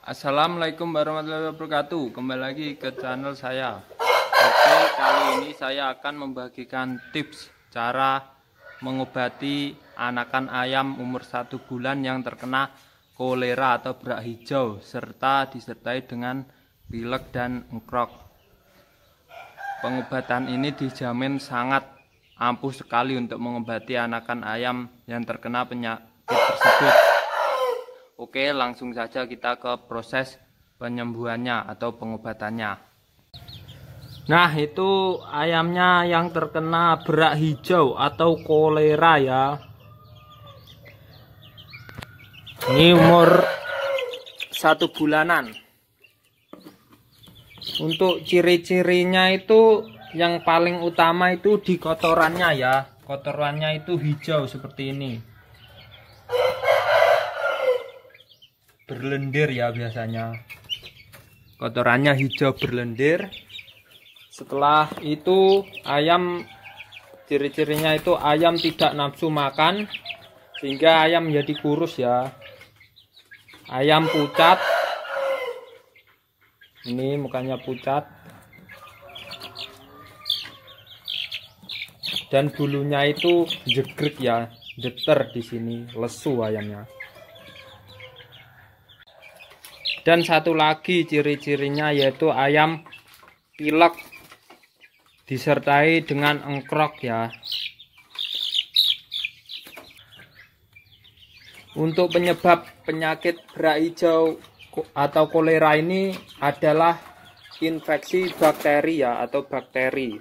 Assalamualaikum warahmatullahi wabarakatuh. Kembali lagi ke channel saya. Oke, kali ini saya akan membagikan tips cara mengobati anakan ayam umur 1 bulan yang terkena kolera atau berak hijau serta disertai dengan pilek dan engkrok. Pengobatan ini dijamin sangat ampuh sekali untuk mengobati anakan ayam yang terkena penyakit tersebut. Oke, langsung saja kita ke proses penyembuhannya atau pengobatannya. Nah, itu ayamnya yang terkena berak hijau atau kolera ya. Ini umur 1 bulanan. Untuk ciri-cirinya itu yang paling utama itu di kotorannya ya. Kotorannya itu hijau seperti ini. Berlendir ya biasanya. Kotorannya hijau berlendir. Setelah itu ayam, ciri-cirinya itu ayam tidak nafsu makan sehingga ayam menjadi kurus ya. Ayam pucat. Ini mukanya pucat. Dan bulunya itu jegrek ya, jeter di sini, lesu ayamnya. Dan satu lagi ciri-cirinya yaitu ayam pilek disertai dengan engkrok ya. Untuk penyebab penyakit berak hijau atau kolera ini adalah infeksi bakteri ya, atau bakteri.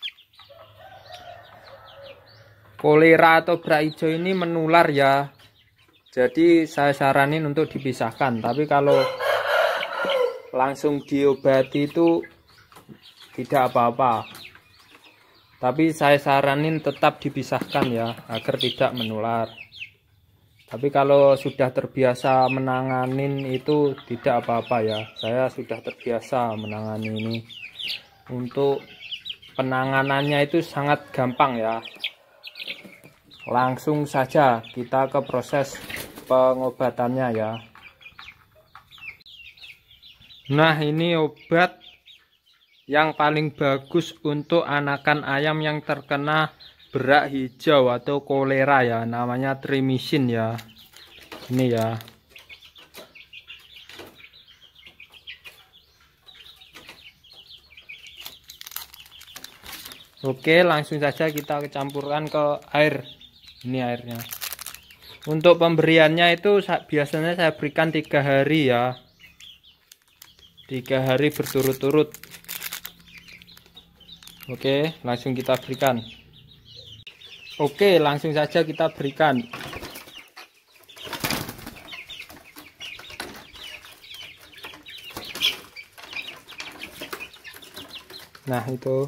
Kolera atau berak hijau ini menular ya. Jadi saya saranin untuk dipisahkan. Tapi kalau langsung diobati itu tidak apa-apa, tapi saya saranin tetap dipisahkan ya agar tidak menular. Tapi kalau sudah terbiasa menanganin itu tidak apa-apa ya, saya sudah terbiasa menangani ini. Untuk penanganannya itu sangat gampang ya, langsung saja kita ke proses pengobatannya ya. Nah, ini obat yang paling bagus untuk anakan ayam yang terkena berak hijau atau kolera ya, namanya Trimicin ya. Ini ya. Oke, langsung saja kita campurkan ke air. Ini airnya. Untuk pemberiannya itu biasanya saya berikan 3 hari ya. 3 hari berturut-turut. Oke, langsung kita berikan. Oke, langsung saja kita berikan. Nah, itu.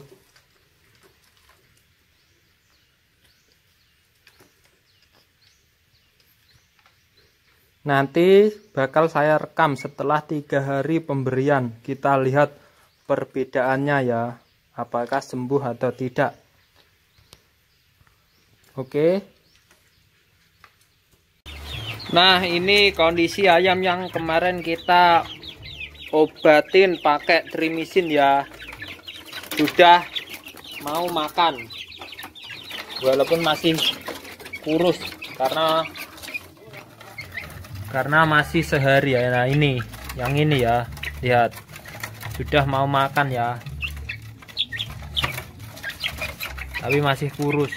Nanti bakal saya rekam setelah 3 hari pemberian. Kita lihat perbedaannya ya, apakah sembuh atau tidak. Oke. Nah, ini kondisi ayam yang kemarin kita obatin pakai Trimicin ya. Sudah mau makan. Walaupun masih kurus karena masih sehari ya. Nah, ini yang ini ya, lihat sudah mau makan ya, tapi masih kurus.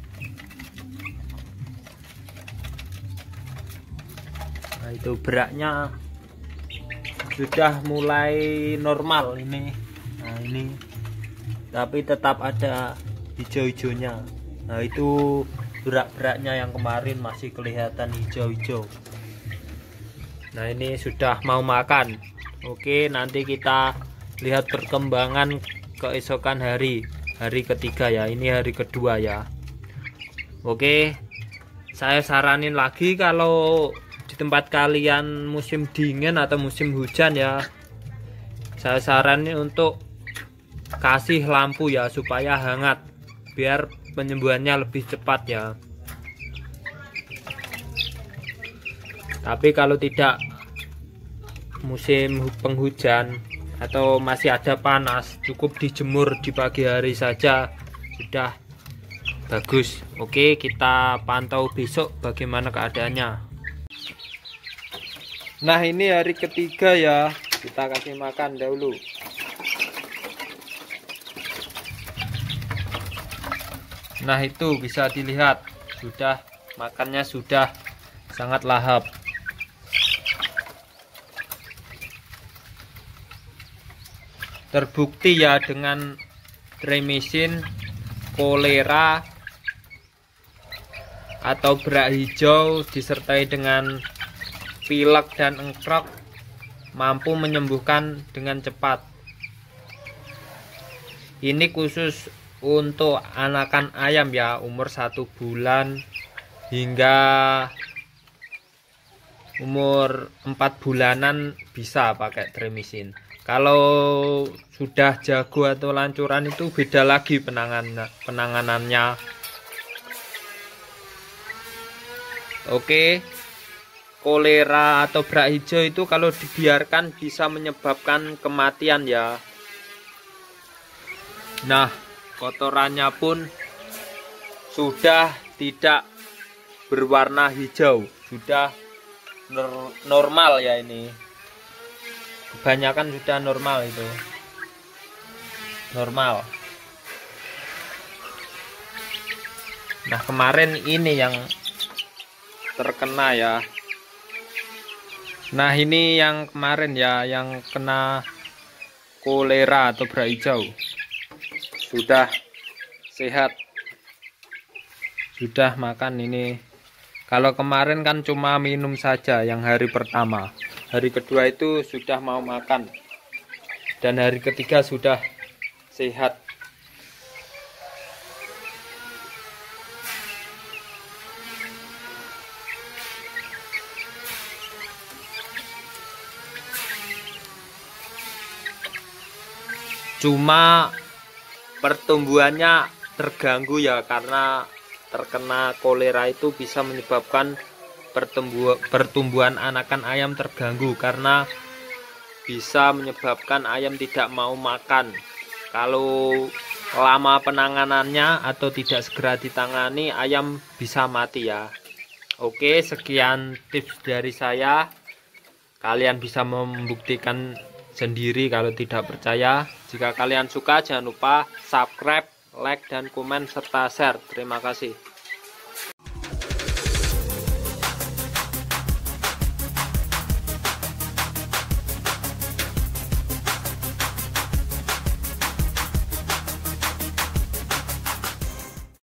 Nah, itu beraknya sudah mulai normal ini. Nah, ini tapi tetap ada hijau-hijaunya. Nah, itu berak-beraknya yang kemarin masih kelihatan hijau-hijau. Nah, ini sudah mau makan. Oke, nanti kita lihat perkembangan keesokan hari ketiga ya. Ini hari kedua ya. Oke, saya saranin lagi kalau di tempat kalian musim dingin atau musim hujan ya, saya saranin untuk kasih lampu ya supaya hangat, biar penyembuhannya lebih cepat ya. Tapi kalau tidak musim penghujan atau masih ada panas, cukup dijemur di pagi hari saja sudah bagus. Oke, kita pantau besok bagaimana keadaannya. Nah, ini hari ketiga ya, kita kasih makan dahulu. Nah, itu bisa dilihat sudah makannya sudah sangat lahap. Terbukti ya dengan tremisin, kolera atau berak hijau disertai dengan pilek dan engkrok mampu menyembuhkan dengan cepat. Ini khusus untuk anakan ayam ya, umur 1 bulan hingga umur 4 bulanan bisa pakai tremisin. Kalau sudah jago atau lancuran itu beda lagi penanganannya. Oke, kolera atau berak hijau itu kalau dibiarkan bisa menyebabkan kematian ya. Nah, kotorannya pun sudah tidak berwarna hijau, sudah normal ya ini. Kebanyakan sudah normal itu. Normal. Nah, kemarin ini yang terkena ya. Nah, ini yang kemarin ya, yang kena kolera atau berak hijau. Sudah sehat. Sudah makan ini. Kalau kemarin kan cuma minum saja yang hari pertama. Hari kedua itu sudah mau makan. Dan hari ketiga sudah sehat. Cuma pertumbuhannya terganggu ya, karena terkena kolera itu bisa menyebabkan pertumbuhan anakan ayam terganggu, karena bisa menyebabkan ayam tidak mau makan. Kalau lama penanganannya atau tidak segera ditangani, ayam bisa mati ya. Oke, sekian tips dari saya. Kalian bisa membuktikan sendiri kalau tidak percaya. Jika kalian suka, jangan lupa subscribe, like, dan komen serta share. Terima kasih.